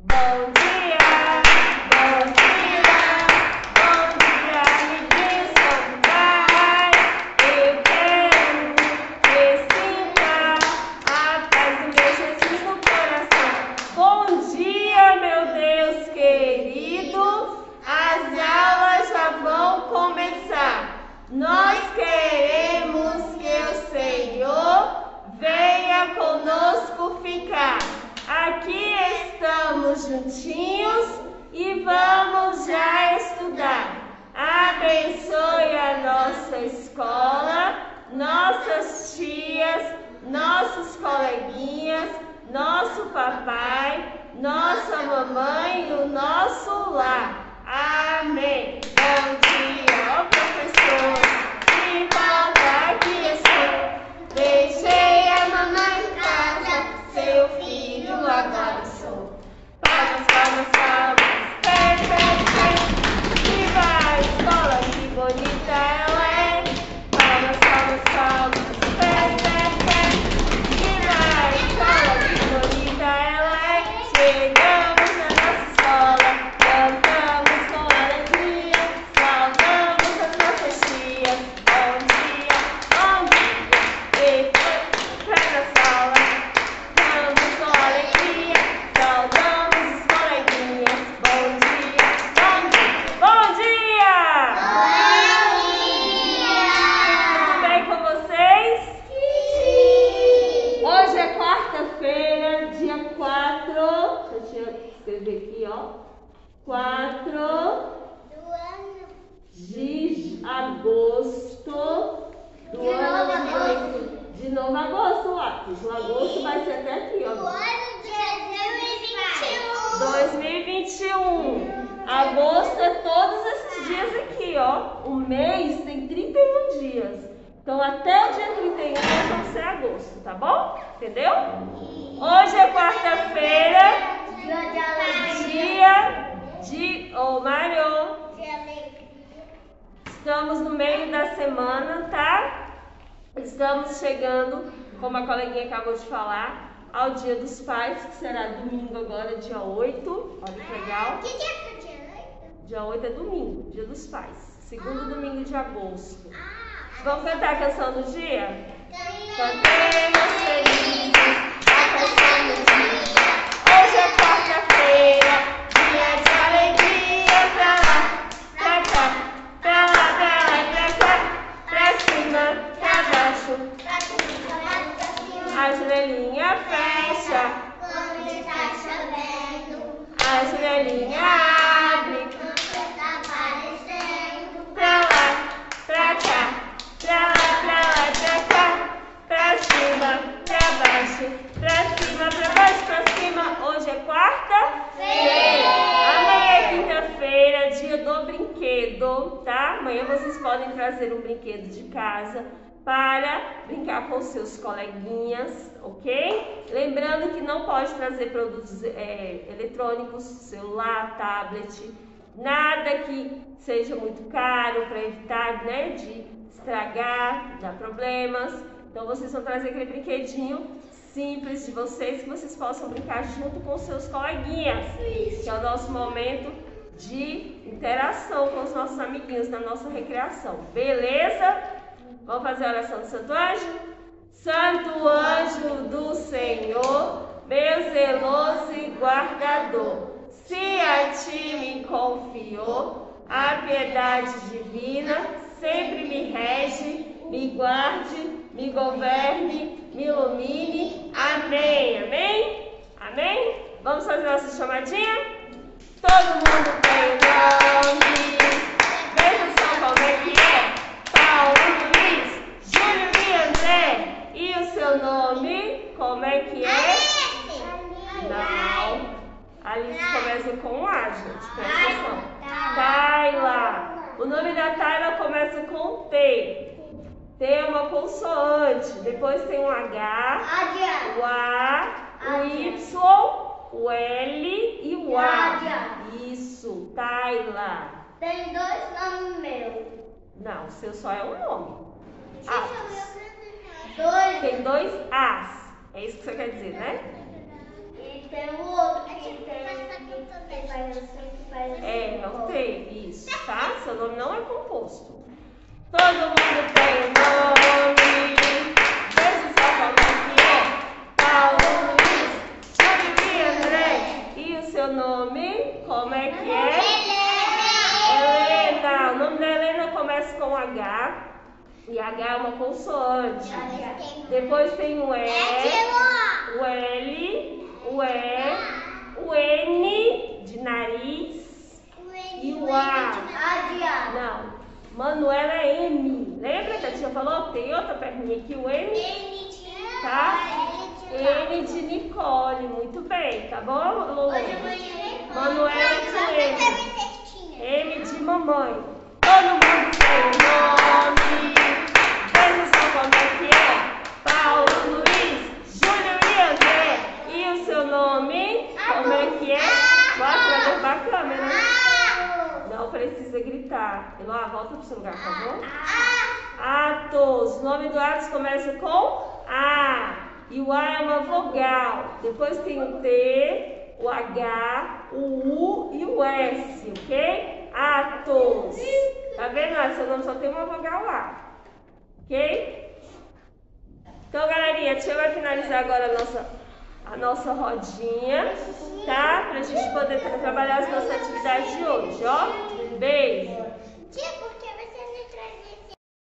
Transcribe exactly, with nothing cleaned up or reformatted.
Bom dia, bom dia, bom dia, amiguinhos, como vai? Eu quero que sinta a paz do meu Jesus no coração. Bom dia, meu Deus querido, as aulas já vão começar. Nós queremos que o Senhor venha conosco ficar. Aqui estamos juntinhos e vamos já estudar. Abençoe a nossa escola, nossas tias, nossos coleguinhas, nosso papai, nossa mamãe e o nosso lar. Amém. Bom dia, ó professor. Que volta aqui estou. Deixei a mamãe em casa, seu filho agora sou. Palmas, palmas, palmas, pé, pé, pé. Viva a escola, que bonita ela é. Palmas, palmas, palmas, pé, pé, pé. Viva a escola, que bonita ela é. Chegamos na nossa escola, cantamos com alegria, saudamos as nossas tias. Bom dia, bom dia. Depois, vai na sala, cantamos com alegria, saudamos os coleguinhas. Bom dia, bom dia, bom dia! Tudo bem com vocês? Sim! Hoje é quarta-feira, dia quatro. Deixa eu escrever aqui, ó. quatro de agosto do De ano novo de agosto. De novo agosto, lápis. O agosto vai ser até aqui, ó. dois mil e vinte e um. Agosto é todos esses dias aqui, ó. O mês tem trinta e um dias. Então até o dia trinta e um vai ser agosto, tá bom? Entendeu? Hoje é quarta-feira, dia de... Ô, Mário, estamos no meio da semana, tá? Estamos chegando, como a coleguinha acabou de falar, ao Dia dos Pais, que será domingo agora, dia oito. Olha que legal. Que dia que é o dia? Dia oito é domingo, Dia dos Pais. Segundo domingo de agosto. Vamos cantar a canção do dia? Cantemos felizes a canção do dia. Hoje é quarta-feira, dia de alegria. Pra lá, pra cá, pra lá, pra lá e pra cá. Pra cima, pra baixo. A janelinha fecha, Quando está chovendo, a janelinha abre. está aparecendo. Pra lá, pra cá, pra lá, pra lá e pra cá. Pra cima, pra baixo, pra cima, pra baixo, pra cima. Hoje é quarta-feira. Amanhã é quinta-feira, dia do brinquedo, tá? Amanhã vocês podem trazer um brinquedo de casa para brincar com seus coleguinhas, ok? Lembrando que não pode trazer produtos é, eletrônicos, celular, tablet, nada que seja muito caro para evitar, né, de estragar, dar problemas. Então vocês vão trazer aquele brinquedinho simples de vocês, que vocês possam brincar junto com seus coleguinhas, que é o nosso momento de interação com os nossos amiguinhos na nossa recreação, beleza? Vamos fazer a oração do Santo Anjo? Santo Anjo do Senhor, meu zeloso e guardador, se a ti me confiou, a piedade divina sempre me rege, me guarde, me governe, me ilumine. Amém, amém? Amém? Vamos fazer nossa chamadinha? Todo mundo tem nome. Veja só como é que é. Paulo, Luiz, Júlio e André. E o seu nome, como é que é? Não. Alice começa com um A, gente. Presta atenção. Tayla. O nome da Tayla começa com T. T é uma consoante. Depois tem um H, o A, o Y, o L e o A. Isso, Tayla. Tem dois nomes meus. Não, o seu só é um nome. Ah, Dois. tem dois As. É isso que você quer dizer, né? E tem o outro que tem É, não tem, isso, tá? Seu nome não é composto. Todo mundo tem nome. Veja só como é que é. Paulo, Luiz, Júlio e André. E o seu nome, como é que é? Helena. O nome da Helena começa com H. E H é uma consoante. Depois tem o E, o L, o E, o N de nariz e o A. Não. Manuela é M. Lembra que a tia falou? Tem outra perninha aqui, o M? Tá? N de Nicole. Muito bem, tá bom, Lulu? Manuela de M. M de mamãe. Todo mundo tem o nome. Veja só como é que é. Paulo, Luiz, Júlio e André. E o seu nome? Como é que é? Mostra pra câmera. Não precisa gritar. Eloá, volta pro seu lugar, por favor. Atos. O nome do Atos começa com A. E o A é uma vogal. Depois tem o T, o H, o U e o S, ok? Atos. Tá vendo? Ah, seu nome só tem uma vogal lá. Ok? Então, galerinha, a tia vai finalizar agora a nossa, a nossa rodinha, tá? Pra gente poder trabalhar as nossas atividades de hoje, ó. Beijo.